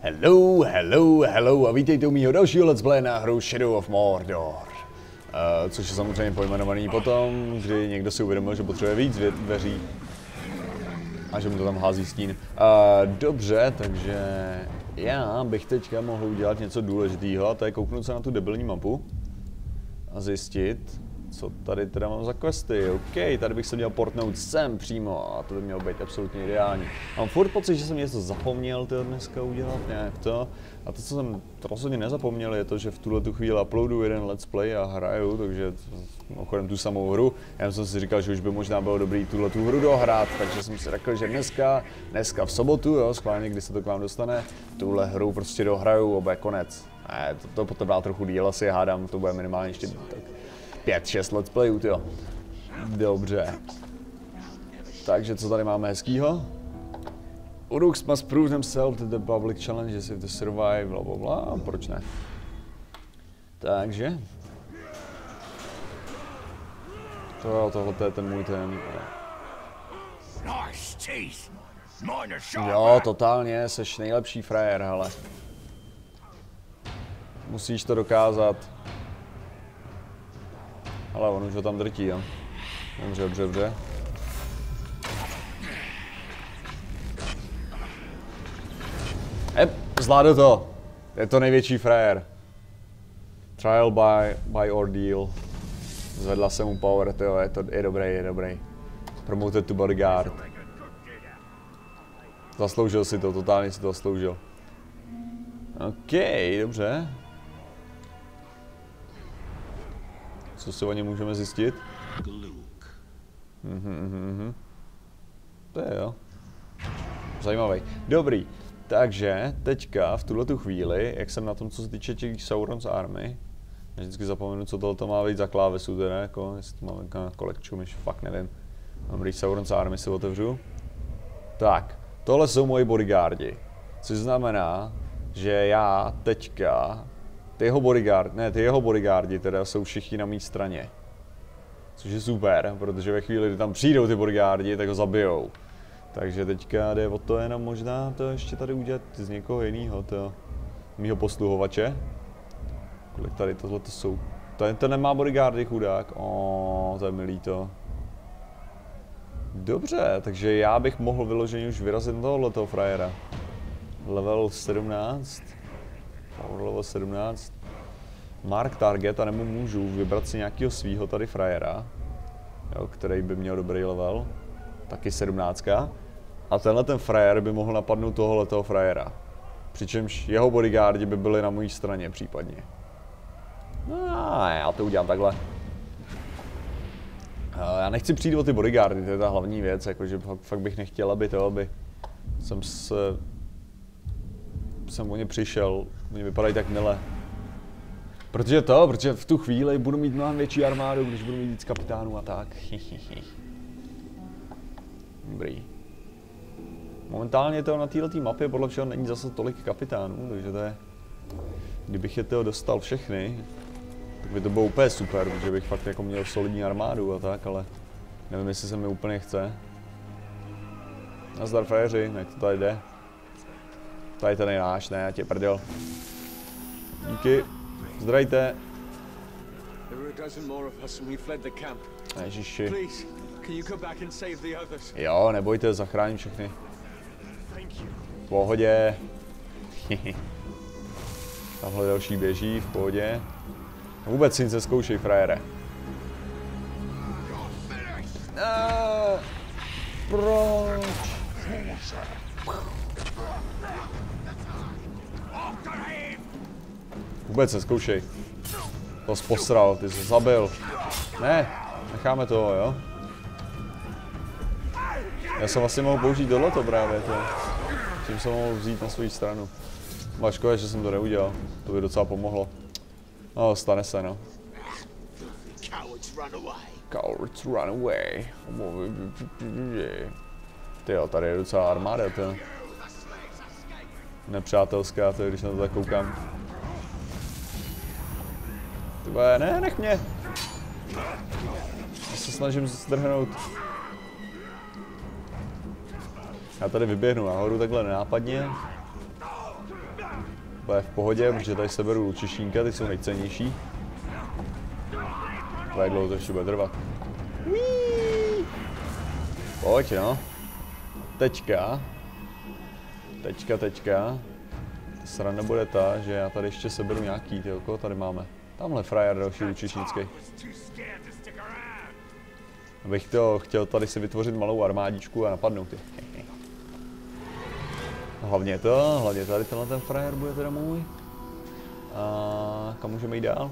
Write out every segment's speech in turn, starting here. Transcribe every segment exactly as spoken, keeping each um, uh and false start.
Hello, hello, hello a vítejte u mýho dalšího let's play na hru Shadow of Mordor. Uh, což je samozřejmě pojmenovaný potom, kdy někdo si uvědomil, že potřebuje víc dveří. A že mu to tam hází stín. Uh, dobře, takže já bych teďka mohl udělat něco důležitého, a to je kouknout se na tu debilní mapu. A zjistit, co tady teda mám za questy. OK, tady bych se měl portnout sem přímo a to by mělo být absolutně ideální. Mám furt pocit, že jsem něco zapomněl tyho dneska udělat, nějak to. A to, co jsem rozhodně nezapomněl, je to, že v tuhle tu chvíli uploadu jeden let's play a hraju, takže ochodem tu samou hru. Já jsem si říkal, že už by možná bylo dobrý tuhle tu hru dohrát, takže jsem si řekl, že dneska, dneska v sobotu, jo, schválně, kdy se to k vám dostane, tuhle hru prostě dohraju, oba konec. Ne, to, to potom dá trochu díl, asi hádám, to bude minimálně ještě tak pět šest let's playů, jo. Dobře. Takže co tady máme hezkýho? Uruks must prove themselves to the public challenges if they survive, bla bla bla, proč ne? Takže. To, tohle je ten můj ten. Jo, totálně, seš nejlepší frajer, hele. Musíš to dokázat. Ale on už ho tam drtí, jo. Dobře, dobře, dobře. Ep, zvládl to. Je to největší frajer. Trial by, by ordeal. Zvedla se mu power, tyjo, je to je dobrý, je dobrý. Promoted to bodyguard. Zasloužil si to, totálně si to zasloužil. OK, dobře. Co si o něm můžeme zjistit? Mhm, mhm, mhm. To je jo. Zajímavý. Dobrý. Takže teďka v tuhletu chvíli, jak jsem na tom, co se týče těch Sauron's Army, já vždycky zapomenu, co tohle má být za klávesu teda, jako, jestli to máme na kolekču, myš, fakt nevím. Dobrý, Sauron's Army si otevřu. Tak, tohle jsou moji bodyguardi. Což znamená, že já teďka Ty jeho bodyguard, ne, ty jeho bodyguardi teda jsou všichni na mé straně. Což je super, protože ve chvíli, kdy tam přijdou ty bodyguardi, tak ho zabijou. Takže teďka jde o to jenom možná to ještě tady udělat z někoho jiného, to mýho posluhovače. Kolik tady tohle to jsou? Ten, ten nemá bodyguardy, chudák. O, to je milý to. Dobře, takže já bych mohl vyloženě už vyrazit tohohletoho frajera. Level sedmnáct. Power level sedmnáct. Mark target a nebo můžu vybrat si nějakého svýho tady frajera, jo, který by měl dobrý level, taky sedmnáct. A tenhle ten frajer by mohl napadnout tohohletoho frajera. Přičemž jeho bodyguardi by byli na mojí straně případně. No, já to udělám takhle. Já nechci přijít o ty bodyguardy, to je ta hlavní věc, jakože fakt bych nechtěl, aby to, aby jsem se... jsem o ně přišel, oni vypadají tak mile. Protože to, protože v tu chvíli budu mít mnohem větší armádu, když budu mít víc kapitánů a tak. Dobrý. Momentálně to na této mapě podle všeho není zase tolik kapitánů, takže to je... Kdybych je toho dostal všechny, tak by to bylo úplně super, protože bych fakt jako měl solidní armádu a tak, ale nevím, jestli se mi úplně chce. Nazdar frajeři, jak to tady jde. Tady ten je náš, ne, já tě prdel. Díky. Zdrajte. Ježiši. Jo, nebojte, zachráním všechny. V pohodě. Tamhle další běží, v pohodě. Vůbec si nic nezkoušej, frajere. No, proč? Vůbec se zkoušej. To jsi posral, ty jsi zabil. Ne, necháme toho, jo? Já jsem vlastně mohl použít tohleto právě, to. Tím jsem mohl vzít na svou stranu. Ale škoda, že jsem to neudělal, to by docela pomohlo. No, stane se, no. Cowards run away. Tyjo, tady je docela armáda, to. Nepřátelská, to je, když na to tak koukám. Tyba, ne, nech mě. Já se snažím zdrhnout. Já tady vyběhnu nahoru takhle nenápadně. To je v pohodě, protože tady seberu lučišníka, ty jsou nejcennější. Jak dlouho to ještě bude trvat. Pojď no. Teďka. Teďka, teďka. Sranda bude ta, že já tady ještě seberu nějaký, tyjo, koho tady máme? Tamhle frajer další lučišnický. Abych to chtěl tady si vytvořit malou armádičku a napadnout je. Hlavně to, hlavně tady tenhle ten frajer bude teda můj. A kam můžeme jít dál?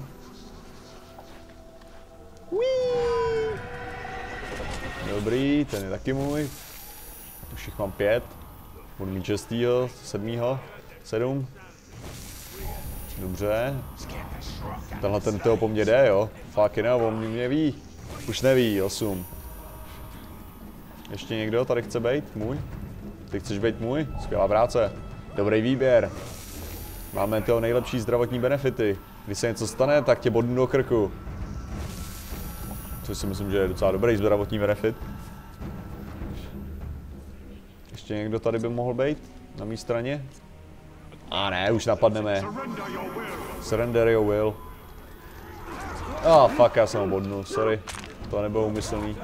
Uí. Dobrý, ten je taky můj. Už jich mám pět. Budu mít šestýho, sedmýho, sedm. Dobře. Tenhle ten toho po mně jde, jo. Fuck you know, on mě ví. Už neví, osm. Ještě někdo tady chce být? Můj? Ty chceš být můj? Skvělá práce. Dobrý výběr. Máme toho nejlepší zdravotní benefity. Když se něco stane, tak tě bodnu do krku. Což si myslím, že je docela dobrý zdravotní benefit. Ještě někdo tady by mohl být? Na mé straně? A ne, už napadneme. Surrender your will. Ah, oh, fuck, já jsem ho bodnul, sorry. To nebylo úmyslný.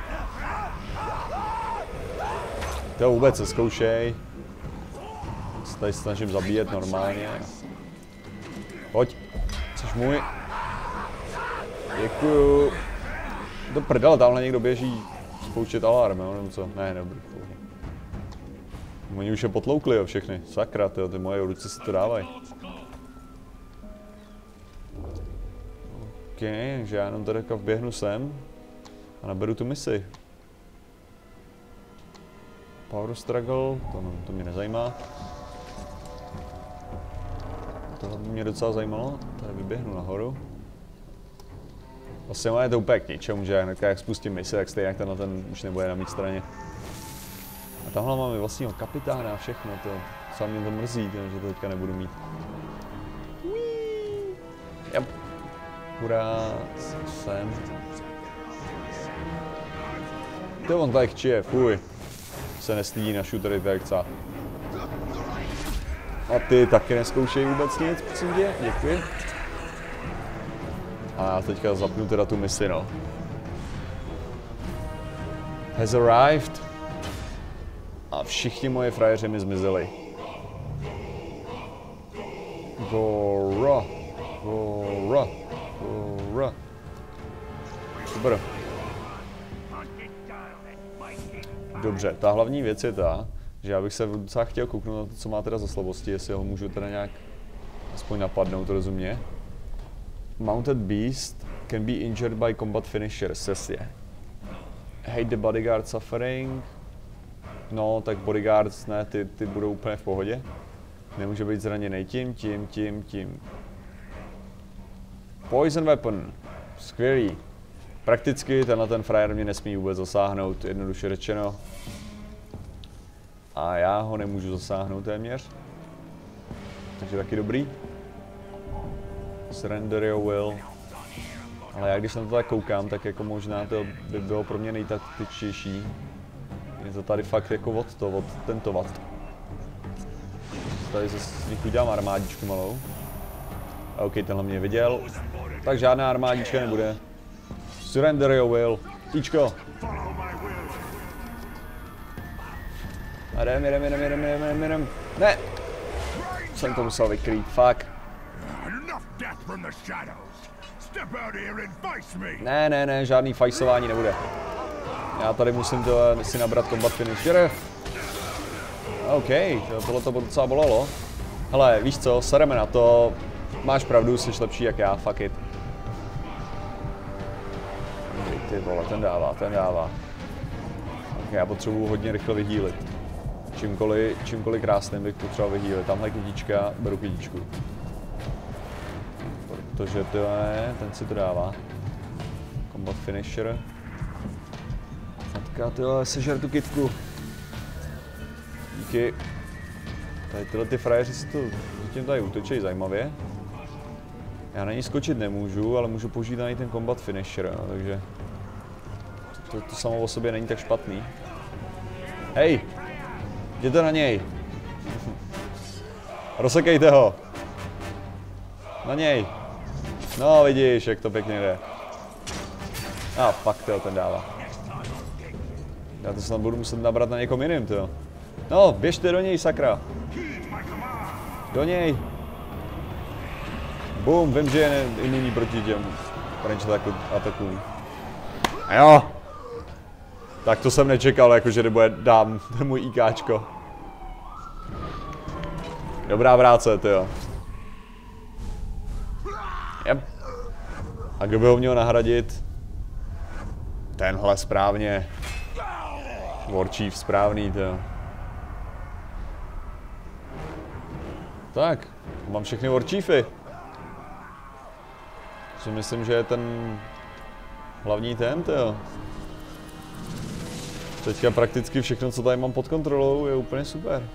To vůbec se zkoušej. Se tady snažím zabíjet normálně. Pojď, jsi můj. Děkuju. Do prdele, tamhle někdo běží spouštět alarm, jo, nebo co? Ne, dobrý. Oni už je potloukli, jo, všechny. Sakra, tyjo, ty moje ruce si to dávají. OK, takže já jenom tady vběhnu sem a naberu tu misi. Power struggle, to, no, to mě nezajímá. Tohle by mě docela zajímalo, tady vyběhnu nahoru. Vlastně je to úplně k ničemu, že hnedka jak spustím misi, tak stejně jak tenhle ten už nebude na mé straně. A tamhle máme vlastního kapitána a všechno, to sám mě to mrzí, že to teďka nebudu mít. Yep. Hurá, sem. To on tak čije, fuj. Se nestydí na shootery, tak chce. A ty taky neskoušej vůbec nic, prosím tě, děkuji. A já teďka zapnu teda tu misi, no. Has arrived. A všichni moje frajeři mi zmizeli. Gora, Gora, Gora. Super. Dobře, ta hlavní věc je ta, že já bych se docela chtěl kouknout na to, co má teda za slabosti, jestli ho můžu teda nějak aspoň napadnout, rozumě. Mounted Beast can be injured by combat finishers, jasně. Hate the bodyguard suffering. No, tak bodyguards ne, ty, ty budou úplně v pohodě. Nemůže být zraněný tím, tím, tím, tím. Poison weapon. Skvělý. Prakticky tenhle ten frajer mě nesmí vůbec zasáhnout, jednoduše řečeno. A já ho nemůžu zasáhnout téměř. Takže taky dobrý. Surrender your will. Ale já když na to tak koukám, tak jako možná to by bylo pro mě nejtaktičtější. Je to tady fakt jako od to, od tento vat. Tady z nich udělám armádičku malou. OK, tenhle mě viděl. Tak žádná armádička nebude. Surrender your will. Tíčko. A jdem, jdem, jdem, jdem, jdem, jdem. Ne! Jsem to musel vykrýt, fuck. Ne, ne, ne, žádný fajsování nebude. Já tady musím to, si nabrat combat finisher. OK, tohle to docela bolelo. Hele, víš co, sereme na to. Máš pravdu, jsi lepší jak já, fuck it. Ty vole, ten dává, ten dává. Ok, já potřebuji hodně rychle vyhýlit. Čímkoliv, čímkoliv krásným bych potřeboval vyhýlit. Tamhle kytička, beru kytičku. Protože to je, ten si to dává. Combat finisher. Tatka, tyhle, sežer tu kytku. Díky. Tady tyhle ty frajeři si to zatím tady útočí zajímavě. Já na ní skočit nemůžu, ale můžu použít na ní ten combat finisher, no, takže to, to samo o sobě není tak špatný. Hej! Jděte na něj! Rozsekejte ho! Na něj. No vidíš, jak to pěkně jde. A ah, fuck, to ten dává. Já to snad budu muset nabrat na někom jiným, to. No, běžte do něj, sakra. Do něj. Bum, vím, že je imunní proti těm range atakům. A jo. Tak to jsem nečekal, jakože nebude dám můj IKčko. Dobrá práce, to jo. Yep. A kdo by ho měl nahradit? Tenhle správně. Warchief správný, to jo. Tak, mám všechny Warchiefy. Co myslím, že je ten hlavní ten, to jo. Teďka prakticky všechno, co tady mám pod kontrolou, je úplně super.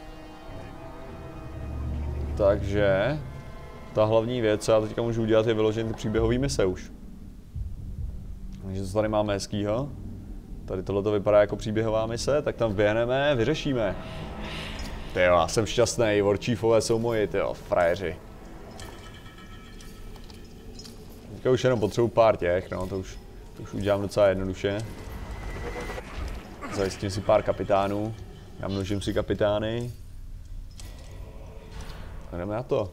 Takže ta hlavní věc, co já teďka můžu udělat, je vyložit ty příběhové mise už. Takže co tady máme hezkýho? Tady tohle to vypadá jako příběhová mise, tak tam vběhneme, vyřešíme. Tyjo, já jsem šťastný, Warchiefové jsou moji, tyjo, frajeři. Teďka už jenom potřebuji pár těch, no, to už, to už udělám docela jednoduše. Zajistím si pár kapitánů, namnožím si kapitány. A jdeme na to.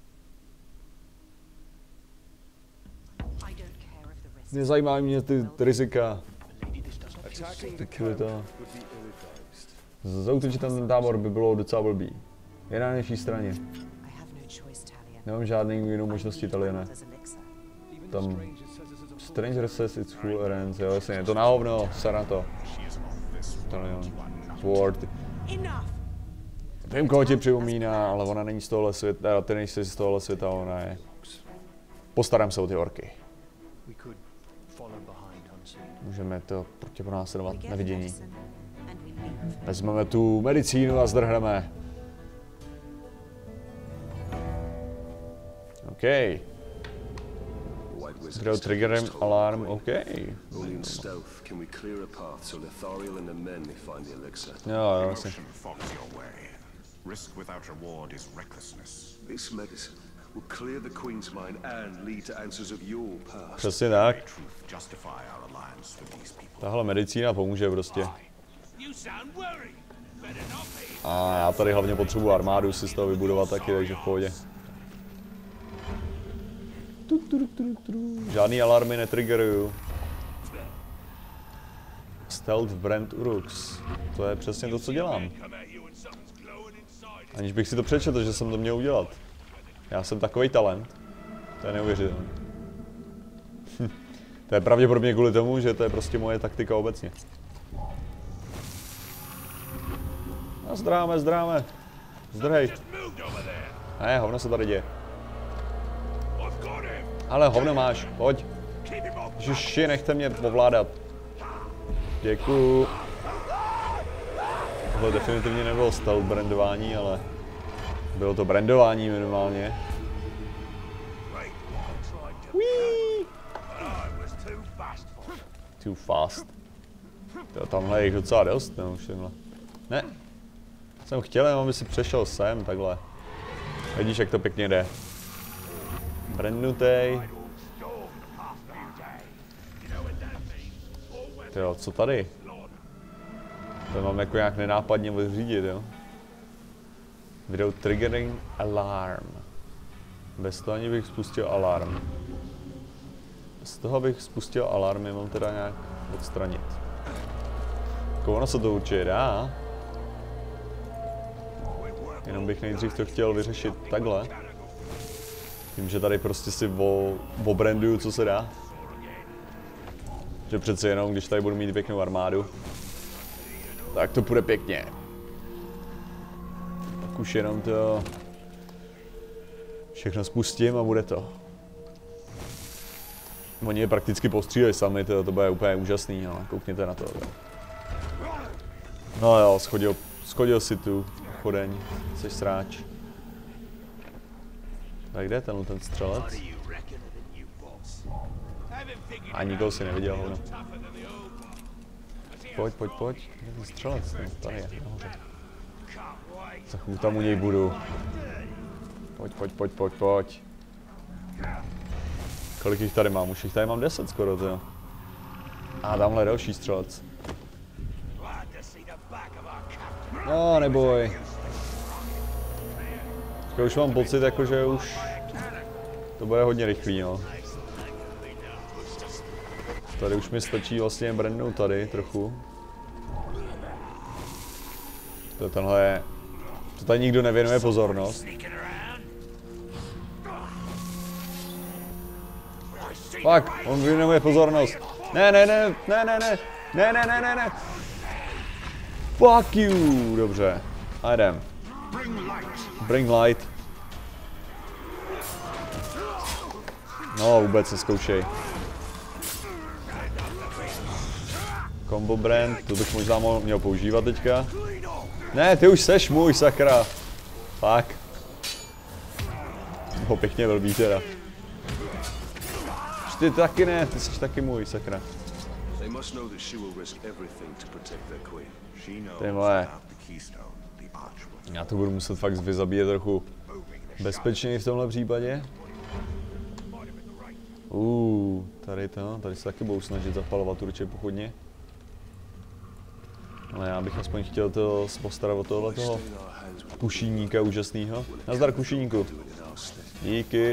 Nezajímají mě ty, ty rizika. Takové to. Zaútočit ten tábor by bylo docela blbý. Je na naší straně. Nemám žádný jinou možnosti, Taliene. Tam Stranger says it's full errands, jo, jasně, je to na hovno, se na to. Talion. Ward. Vím, koho ti připomíná, ale ona není z tohohle světa, ty nejsi z tohohle světa, ona je. Postarám se o ty orky. Můžeme to proti pronásledovat nevidění. Vezmeme tu medicínu a zdrhneme. OK. Kdo triggerem alarm, OK. Jo, jo, vlastně. Přesně tak. Tahle medicína pomůže prostě. A já tady hlavně potřebuji armádu si z toho vybudovat taky, takže v pohodě. Žádný alarmy netriggeruju. Stealth Brand Urux. To je přesně to, co dělám. Aniž bych si to přečetl, že jsem to měl udělat. Já jsem takový talent. To je neuvěřitelné. To je pravděpodobně kvůli tomu, že to je prostě moje taktika obecně. A zdráme, zdráme. Zdrhej. Ne, hovno se tady děje. Ale hovno máš, pojď. Ježiši, nechte mě ovládat. Děkuju. Tohle definitivně nebylo stealth brandování, ale bylo to brandování minimálně. Whee! Too fast. To tamhle je jich docela dost, no, všimla. Ne. Jsem chtěl, aby si přešel sem, takhle. Vidíš, jak to pěkně jde. Brandnutej. Jo, co tady? To mám jako nějak nenápadně vyřídit, jo? Video triggering alarm. Bez toho ani bych spustil alarm. Bez toho bych spustil alarm, je mám teda nějak odstranit. Jako ono se to určitě dá. Jenom bych nejdřív to chtěl vyřešit takhle. Tím, že tady prostě si obranduju, co se dá. Že přece jenom, když tady budu mít pěknou armádu, tak to půjde pěkně. Tak už jenom to všechno spustím a bude to. Oni je prakticky postříleli sami, to, to bude úplně úžasný, ale koukněte na to. No jo, schodil, schodil si tu chodeň, jsi sráč. Tak kde je tenhle ten střelec? A nikoho si neviděl, no. Pojď, pojď, pojď. Kde je ten střelec? No, tady je, nahoře. Za chvíli tam u něj budu. Pojď, pojď, pojď, pojď, pojď. Kolik jich tady mám? Už jich tady mám deset skoro, to. A tamhle další střelec. No, neboj. Já už mám pocit, jako, že už to bude hodně rychlý, no. Tady už mi stačí vlastně brandnout tady trochu. To tenhle je... To tady nikdo nevěnuje pozornost. Fakt, on věnuje pozornost. Ne, ne, ne, ne, ne, ne, ne, ne, ne, ne, ne. Fuck you, dobře. A jdem. Bring light. No, vůbec neskoušej. Combo brand, to bych možná mohl, měl používat teďka. Ne, ty už seš můj, sakra. Fakt. No, pěkně blbý teda. Ty taky ne, ty jsi taky můj, sakra. Ty moje. Já to budu muset fakt vyzabíjet trochu bezpečněji v tomhle případě. Uuu, tady to, tady se taky budou snažit zapalovat určitě pochodně. Ale já bych aspoň chtěl to postarat o tohle toho kušíníka úžasného. Nazdar kušíníku. Díky.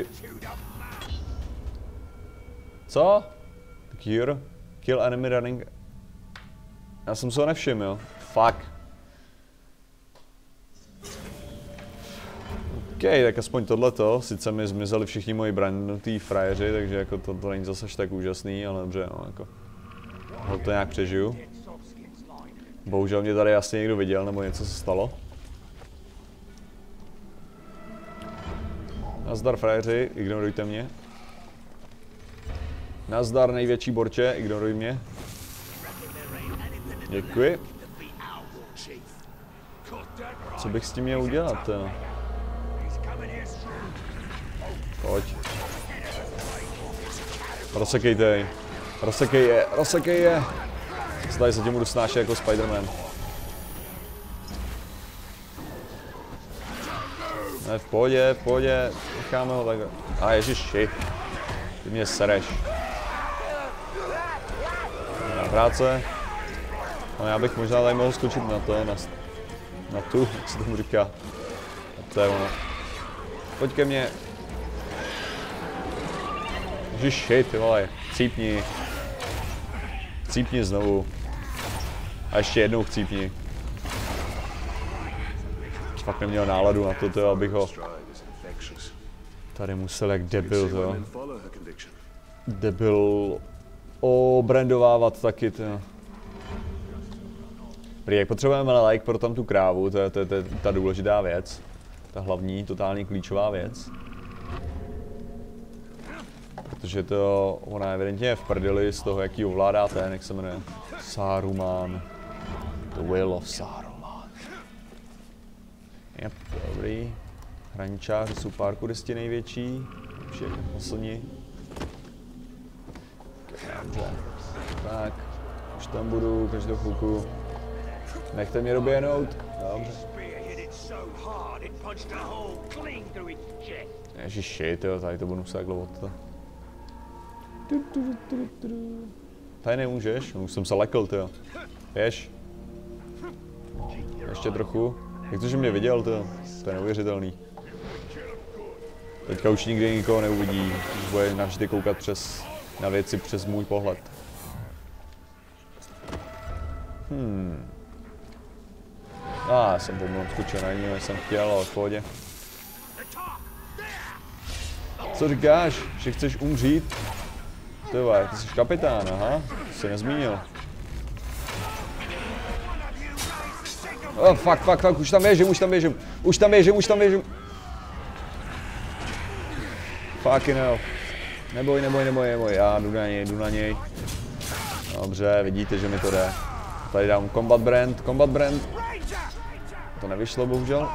Co? Cure? Kill enemy running. Já jsem se ho nevšiml, jo. Fuck. OK, tak aspoň tohleto. Sice mi zmizeli všichni moji brandnutý frajeři, takže jako to, to není zase tak úžasný, ale dobře, no, jako. Ho to nějak přežiju. Bohužel mě tady asi někdo viděl, nebo něco se stalo. Nazdar frajeři, ignorujte mě. Nazdar největší borče, ignoruj mě. Děkuji. Co bych s tím měl udělat? Jo? Pojď. Rozsekejte jej. Rozsekej je, rozsekej je. Tady se tím budu snášet jako Spider-Man. Ne, v pohodě, v pohodě. Necháme ho takhle. A ježiši. Ty mě sereš. Na práce. No, já bych možná tady mohl skočit na to, na, na tu, jak se tomu říká. A to je ono. Pojď ke mně. Ježiši, ty vole, chcípni. Chcípni znovu. A ještě jednou chcípni. Fakt neměl náladu na to, to, abych ho tady musel jak debil, to. Debil obrandovávat taky, to. Prý, jak potřebujeme like pro tam tu krávu, to je, to, je, to je ta důležitá věc. Ta hlavní, totálně klíčová věc. Protože to, ona evidentně je v prdeli z toho, jaký ovládá ten, jak se jmenuje. Saruman. The Will of Saruman. Yep, dobrý. Hraničáři jsou parkouristi největší. Všechny poslední. Dobře. Tak, už tam budu každou chvilku. Nechte mě doběhnout. Dobře. Ježiši, tyjo, tady to budu muset takhle od to. Tady nemůžeš, už jsem se lekl, tyjo. Běž. Ještě trochu. Jak to, že mě viděl, to, to je neuvěřitelný. Teďka už nikdy nikoho neuvidí, už bude navždy koukat přes, na věci přes můj pohled. Hmm. A ah, já jsem pomůl skočil na jiný, jsem chtěl, ale v pohodě. Co říkáš? Že chceš umřít? Ty vole, ty jsi kapitán, aha, to jsi nezmínil. Oh, fuck, fuck, fuck, už tam běžím, už tam běžím, už tam běžím, už tam běžím. Fucking hell. Neboj, neboj, neboj, neboj, já jdu na něj, jdu na něj. Dobře, vidíte, že mi to jde. Tady dám combat brand, combat brand. To nevyšlo, bohužel.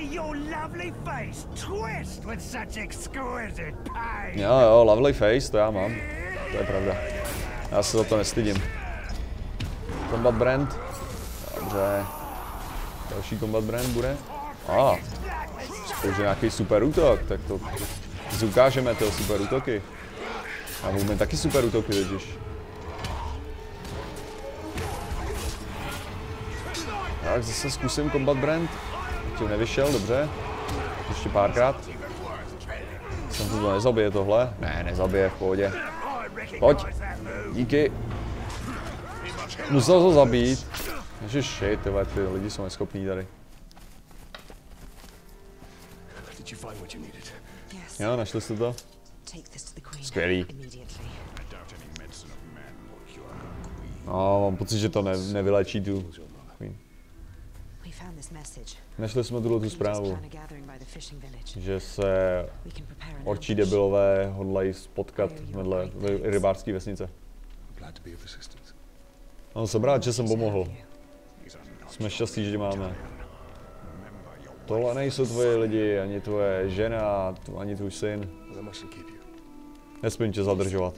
Jo, jo, lovely face, to já mám. To je pravda. Já se za to nestydím. Combat brand. Dobře. Další combat brand bude. A, ah, to je nějaký super útok, tak to, Si ukážeme ty super útoky. A můžeme taky super útoky totiž. Tak zase zkusím Combat Brand. Tím nevyšel, dobře. Ještě párkrát. Jsem to nezabije tohle. Ne, nezabije, v pohodě. Pojď. Díky. Musel to zabít. Ježiš, shit, tyhle, ty lidi jsou neschopní tady. Jo, našli jste to? Skvělý. No, mám pocit, že to ne, nevylečí tu Queen. Našli jsme tuhle tu zprávu, že se orčí debilové hodlají potkat vedle rybářské vesnice. No, jsem rád, že jsem pomohl. Jsme šťastní, že tě máme. Tohle nejsou tvoje lidi, ani tvoje žena, ani tvůj syn. Nesmím tě zadržovat.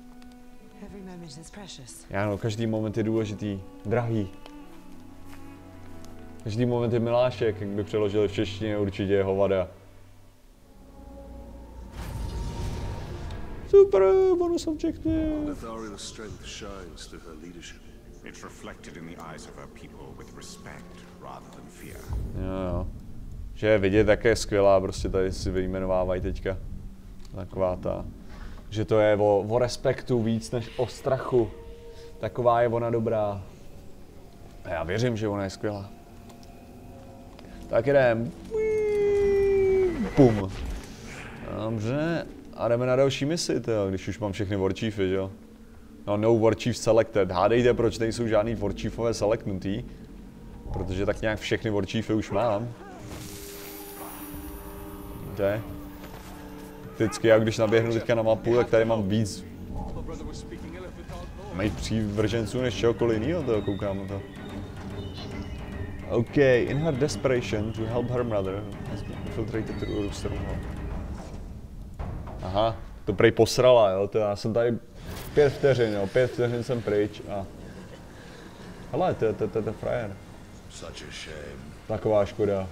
Já no, každý moment je důležitý, drahý. Každý moment je milášek, jak by přeložili v češtině, určitě je hovada. Super, bonus objektiv. Jo, jo. Že je vidět, jak je skvělá, prostě tady si vyjmenovávají teďka. Taková ta, že to je o, o respektu víc než o strachu. Taková je ona dobrá. A já věřím, že ona je skvělá. Tak jdem. Pum. Dobře. A jdeme na další misi, tyjo, když už mám všechny warchiefy, jo. No, no warchief selected. Hádejte, proč nejsou žádný warchiefové selectnutý. Protože tak nějak všechny warchiefy už mám. Víte? Vždycky, já když naběhnu teďka na mapu, tak tady mám víc mých přívrženců než čehokoliv jiného, to koukám na to. OK, in her desperation to help her mother has been infiltrated through Rooster Hall. Aha, to prej posrala, jo, to já jsem tady pět vteřin, jo, pět vteřin jsem pryč a... Hele, to je to, to, to frajer. Taková škoda.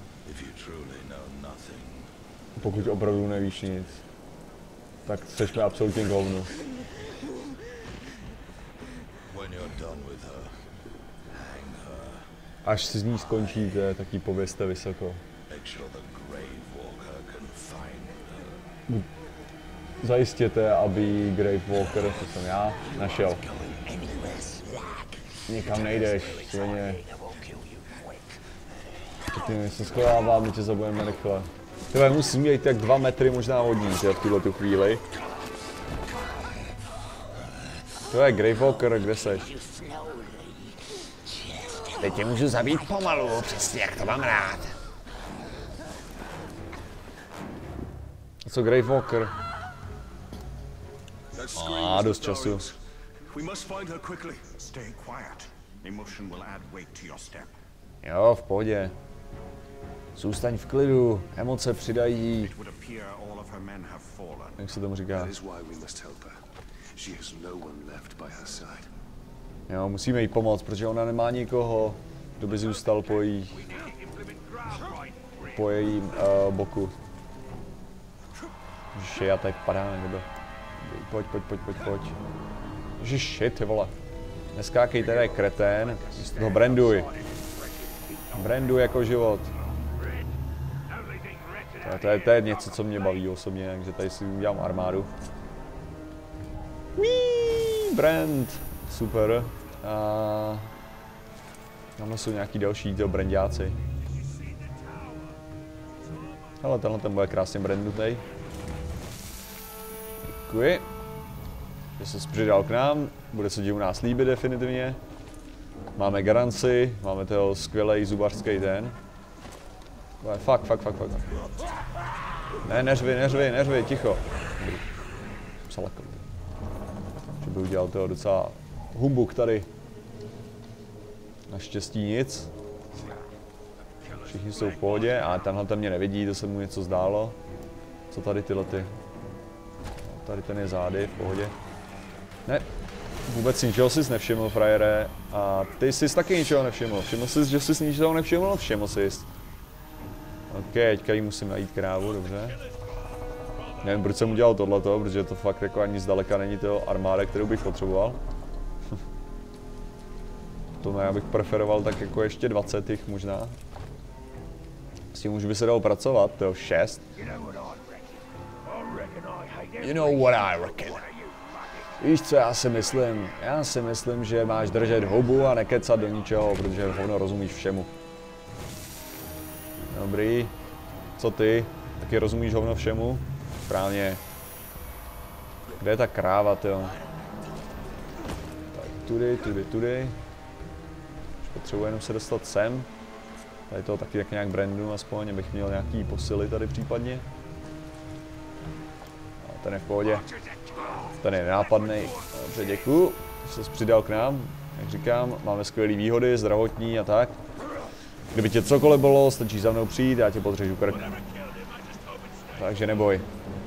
Pokud opravdu nevíš nic, tak seš mi absolutně k hovnu. Až si z ní skončíte, tak ji povězte vysoko. Zajistěte, aby Grave Walker, to jsem já, našel. Nikam nejdeš, svině. Ty se schovávám, my tě zabijeme rychle. Tyhle musím jít jak dva metry možná od ní, v tuhle tu chvíli. To je Grave Walker, kde seš? Teď tě můžu zabít pomalu, přesně jak to mám rád. Co Grave Walker? A dost času. Jo, v pohodě. Zůstaň v klidu, emoce přidají. Jak se tomu říká? Jo, musíme jí pomoct, protože ona nemá nikoho, kdo by zůstal po jí, po jejím uh, boku. Ježiši, já tady padám, nebo... Pojď, pojď, pojď, pojď, pojď. Ježiši, ty vole. Neskákej, tady je kretén, místo toho branduj. Branduj jako život. To je, to, je, to je něco, co mě baví osobně, takže tady si udělám armádu. Wíí, brand. Super. A... Tamhle jsou nějaký další tyjo, brandáci. Hele, tenhle ten bude krásně brandnutý. Děkuji. Že se přidal k nám, bude se u nás líbit definitivně. Máme garanci, máme toho skvělý zubařský ten. Fakt, fakt, fakt, fakt. Ne, neřvi, neřvi, neřvi, ticho. Salakl. Že by udělal toho docela humbuk tady. Naštěstí nic. Všichni jsou v pohodě a tenhle ten mě nevidí, to se mu něco zdálo. Co tady tyhle ty? Tady ten je zády, v pohodě. Ne, vůbec ničeho jsi nevšiml, frajere. A ty jsi taky ničeho nevšiml. Všiml jsi, že jsi ničeho nevšiml? Všiml jsi. OK, teďka jí musím najít krávu, dobře. Nevím, proč jsem udělal tohleto, protože to fakt jako ani zdaleka není to armáda, kterou bych potřeboval. To ne, já bych preferoval tak jako ještě dvacet jich možná. S tím už by se dalo pracovat, to je šest. You know what I reckon. Víš co, já si myslím, já si myslím, že máš držet hubu a nekecat do ničeho, protože hovno rozumíš všemu. Dobrý. Co ty? Taky rozumíš hovno všemu? Správně. Kde je ta kráva, tyjo? Tak tudy, tudy, tudy. Už potřebuji jenom se dostat sem. Tady to taky tak nějak brandu, aspoň, abych měl nějaký posily tady případně. A ten je v pohodě. Ten je nenápadnej. Dobře, děkuju. Jsi se přidal k nám. Jak říkám, máme skvělé výhody, zdravotní a tak. Kdyby tě cokoliv bylo, stačí za mnou přijít, já tě podřežu krk. Takže neboj.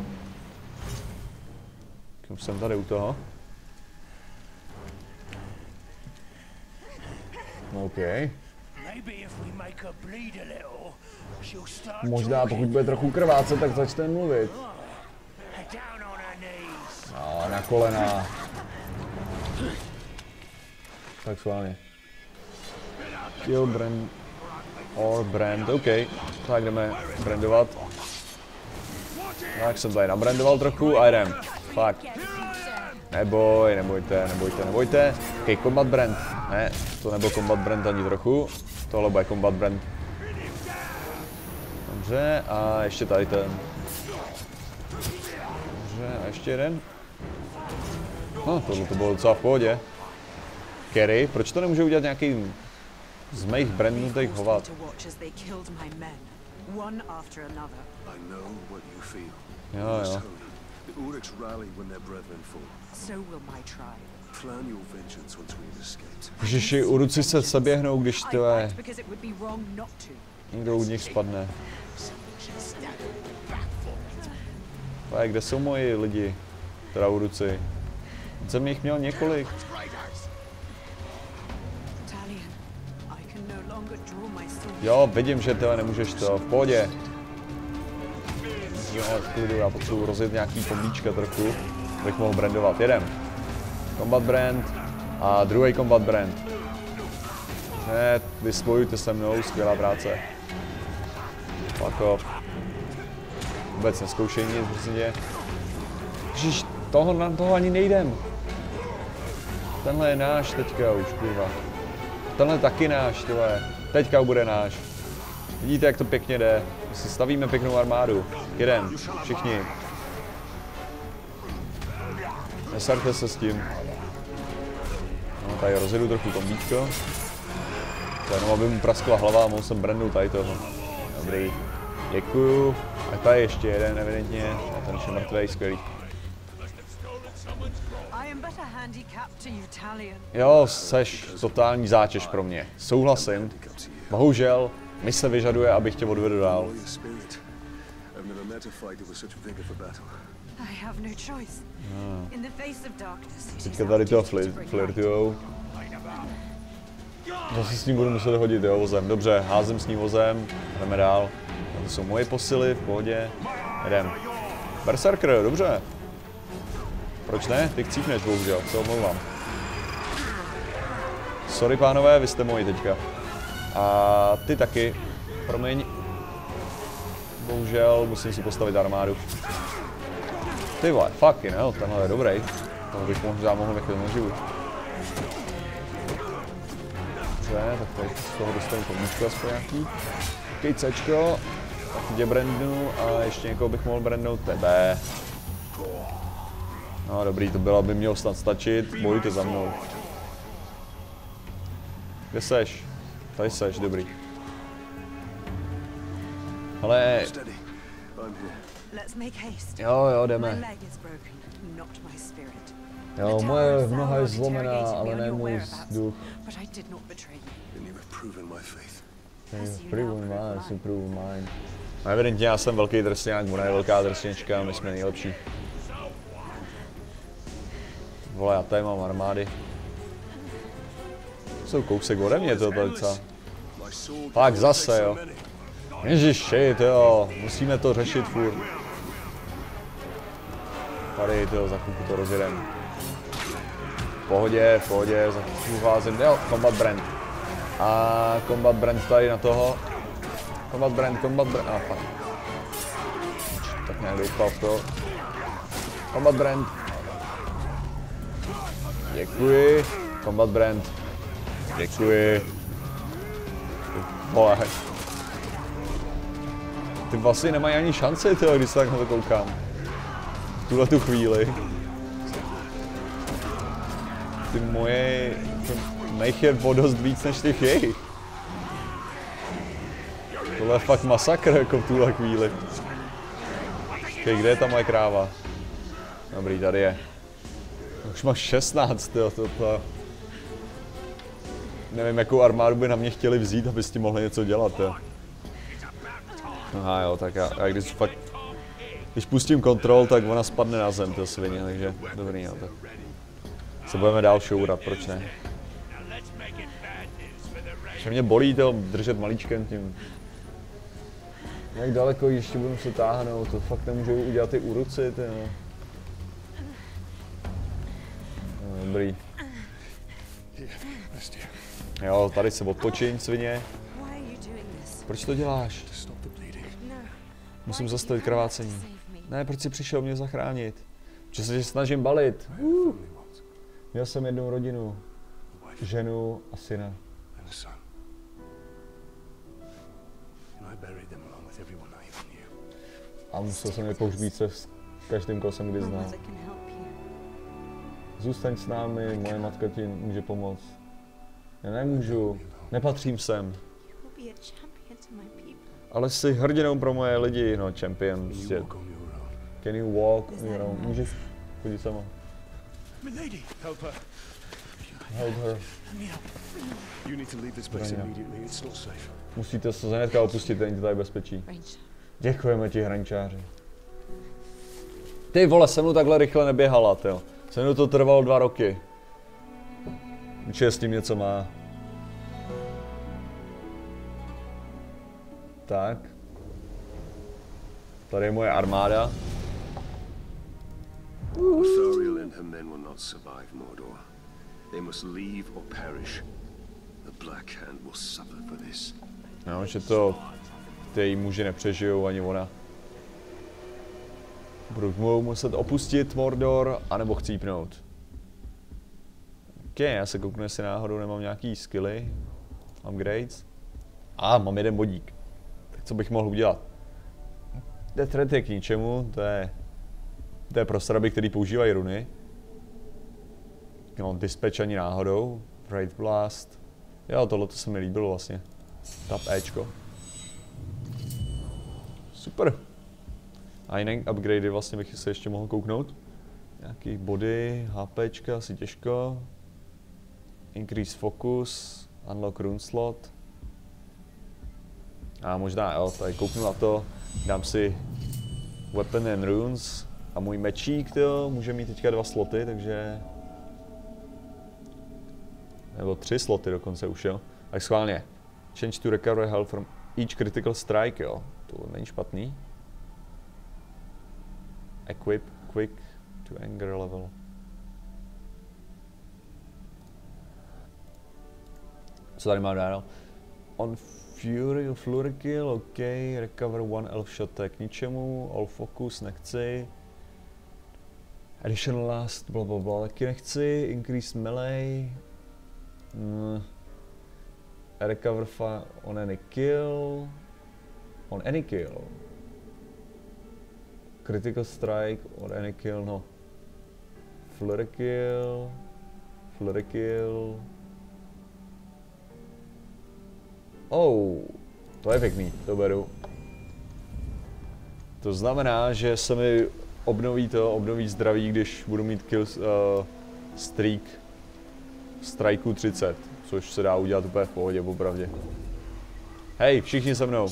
Už jsem tady u toho. OK. Možná pokud bude trochu krvácet, tak začne mluvit. No, na kolena. Tak schválně. Kill brand. Or brand, OK. Tak jdeme brandovat. Tak jsem tady nabrandoval trochu a jdem. Fakt. Neboj, nebojte, nebojte, nebojte. OK, combat brand. Ne, to nebyl combat brand ani trochu. Tohle bude combat brand. Dobře, a ještě tady ten. Dobře, a ještě jeden. No, tohle to bylo docela v pohodě. Kerry, proč to nemůže udělat nějaký z mých brandnutých hovat? Jo, jo. Ježiši, Uruci se seběhnou, když to je. Někdo u nich spadne. A kde jsou moji lidi? Teda Uruci. Jsem jich měl několik. Jo, vidím, že tyhle nemůžeš to. V pohodě. Jo, v klidu, já potřebuji rozjet nějaký kombíčka trochu, abych mohl brandovat. Jedem. Combat brand a druhý combat brand. Ne, vy spojujte se mnou, skvělá práce. Fuck off. Vůbec neskoušej nic, prostě. Ježiš, toho, na toho ani nejdem. Tenhle je náš teďka už, kurva. Tenhle je taky náš, tyhle. Teďka bude náš. Vidíte, jak to pěkně jde. My si stavíme pěknou armádu. Jedem, všichni. Nesarte se s tím. No, tady rozjedu trochu kombíčko. To jenom, aby mu praskla hlava a mohl jsem brandnout tady toho. Dobrý. Děkuju. A tady ještě jeden, evidentně. A ten už je mrtvej, skvělý. Jo, seš totální zátěž pro mě. Souhlasím. Bohužel, mise vyžaduje, abych tě odvedl dál. No. Teďka tady toho flirtujou. Zase s ním budu muset hodit, jo, vozem. Dobře, házím s ním vozem, jdeme dál. To jsou moje posily, v pohodě. Jdem. Berserker, dobře. Proč ne? Ty chcípneš, bohužel, se omlouvám. Sorry pánové, vy jste moji teďka. A ty taky, promiň. Bohužel, musím si postavit armádu. Ty vole, fucking hell, tenhle je dobrý. Toho bych možná mohl nechat naživu. Dobře, tak tady z toho dostanu pomůžku aspoň nějaký. Kejcečko, tak tě brandnu a ještě někoho bych mohl brandnout tebe. No dobrý, to bylo, by mělo snad stačit, bojujte za mnou. Kde seš? Tady seš, dobrý. Ale... Jo, jo, jdeme. Jo, moje noha je zlomená, ale ne můj duch. A evidentně já jsem velký drsňák, ona je velká drsněčka, my jsme nejlepší. Vole, já tady mám armády. Jsou kousek ode mě to docela. Fakt zase, jo. Ježiši, jo, musíme to řešit furt. Tady to za chvilku to rozjedem. V pohodě, v pohodě, za chvilku házím, jo, Combat Brand. A Combat Brand tady na toho. Combat Brand, Combat Brand, a ah, fuck. Tak nějak doufal v to. Combat Brand. Děkuji. Combat Brand. Děkuji. Vole. Ty vlastně nemají ani šanci, tyjo, když se tak na to koukám. V tuhle tu chvíli. Ty moje... Mých je o dost víc než těch jejich. Tohle je fakt masakr jako v tuhle chvíli. Okay, kde je ta moje kráva? Dobrý, tady je. Už máš šestnáct, jo, to, to... Nevím, jakou armádu by na mě chtěli vzít, aby s tím mohli něco dělat, jo. Aha jo, tak já, já když fakt... Když pustím kontrol, tak ona spadne na zem, to svině, takže dobrý, jo, tak... Se budeme dál šourat, proč ne? Že mě bolí to držet malíčkem tím. Jak daleko ještě budu se táhnout, to fakt nemůžu udělat ty úruci, ty no. No, dobrý. Jo, tady se odpočiň, svině. Proč to děláš? Musím zastavit krvácení. Ne, proč jsi přišel mě zachránit? Protože se tě snažím balit. Uh. Měl jsem jednu rodinu. Ženu a syna. A musel jsem je pohřbít se s každým, koho jsem kdy znal. Zůstaň s námi, moje matka ti může pomoct. Já nemůžu, nepatřím sem. Ale jsi hrdinou pro moje lidi, no, champion. Can you walk on your own? Můžeš chodit sama. Help her. Musíte se zanetka opustit, není to tady bezpečí. Děkujeme ti, hraničáři. Ty vole, se mnou takhle rychle neběhala, jo. Se mnou to trvalo dva roky. Určitě s tím něco má. Tak. Tady je moje armáda. Thuriel and her men will not survive Mordor. They must leave or perish. The Black Hand will suffer for this. No, že to ty muži nepřežijou, ani ona. Budu muset opustit Mordor, anebo chcípnout. Ok, já se kouknu, jestli náhodou nemám nějaký skilly. Upgrades. A, ah, mám jeden bodík. Tak co bych mohl udělat? Death Threat je k ničemu, to je... To je pro sraby, který používají runy. No, Dispatch ani náhodou. Wraith Blast. Jo, tohle to se mi líbilo vlastně. Tap Ečko. Super. A jinak upgradey vlastně bych se ještě mohl kouknout. Nějaký body, HPčka, asi těžko. Increase Focus, Unlock Rune Slot. A možná jo, tady kouknu na to, dám si Weapon and Runes. A můj mečík, to může mít teďka dva sloty, takže... Nebo tři sloty dokonce už, jo. Tak schválně. Change to recover health from each critical strike, jo. To není špatný. Equip, quick to anger level. Co tady mám dál? On Fury, Flurry Kill, ok. Recover one elf shot, to je k ničemu. All focus, nechci. Additional last, blablabla, taky nechci. Increase melee. Mm. Recover on any kill. On any kill. Critical strike on any kill, no. Flurry kill. Flurry kill. Oh, to je pěkný, to beru. To znamená, že se mi obnoví to, obnoví zdraví, když budu mít kill uh, streak strikeů třicet, což se dá udělat úplně v pohodě, popravdě. Hej, všichni se mnou.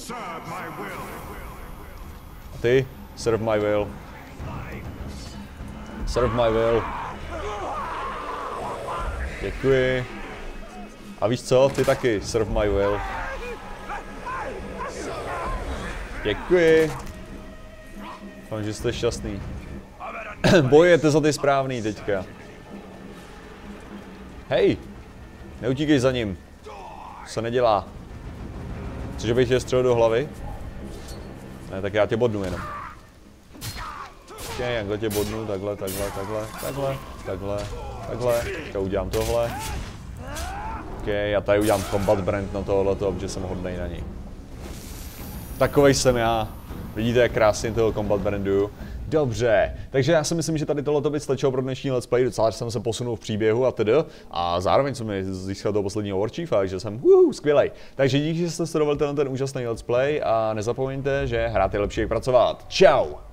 A ty? Serve my will. Serve my will. Děkuji. A víš co? Ty taky. Serve my will. Děkuji. Doufám, že jste šťastný. Bojujete za ty správný teďka. Hej! Neutíkej za ním. To se nedělá. Chceš, abych tě střelil do hlavy? Ne, tak já tě bodnu jenom. Ok, jakhle tě bodnu, takhle, takhle, takhle, takhle, takhle, takhle. Teďka udělám tohle. Ok, já tady udělám combat brand na tohleto, protože jsem hodnej na něj. Takovej jsem já. Vidíte, jak krásně toho combat branduju. Dobře, takže já si myslím, že tady tohleto by stačilo pro dnešní let's play, docela jsem se posunul v příběhu a tedy. A zároveň jsem mi získal toho posledního Warchiefa, takže jsem uhu, skvělej. Takže díky, že jste sledovali ten, ten úžasný let's play a nezapomeňte, že hrát je lepší jak pracovat. Čau!